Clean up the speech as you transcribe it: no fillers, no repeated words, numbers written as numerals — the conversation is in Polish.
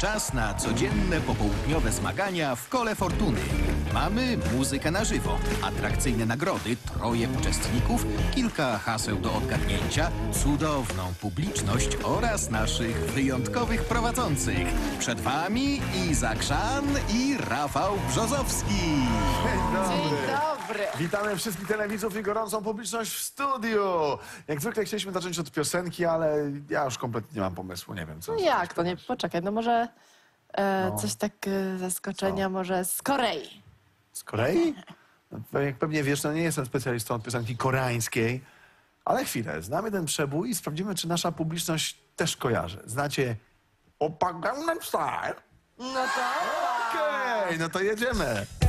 Czas na codzienne popołudniowe zmagania w Kole Fortuny. Mamy muzykę na żywo, atrakcyjne nagrody, 3 uczestników, kilka haseł do odgadnięcia, cudowną publiczność oraz naszych wyjątkowych prowadzących. Przed wami Iza Chrzan i Rafał Brzozowski. Dzień dobry. Witamy wszystkich telewidzów i gorącą publiczność w studiu. Jak zwykle chcieliśmy zacząć od piosenki, ale ja już kompletnie nie mam pomysłu, nie wiem co. No jak to? Nie, poczekaj, no może coś tak zaskoczenia, może z Korei. Z Korei? No, jak pewnie wiesz, no nie jestem specjalistą od piosenki koreańskiej, ale chwilę, znamy ten przebój i sprawdzimy, czy nasza publiczność też kojarzy. Znacie Oppa Gangnam Style? No to... Okej, no to jedziemy.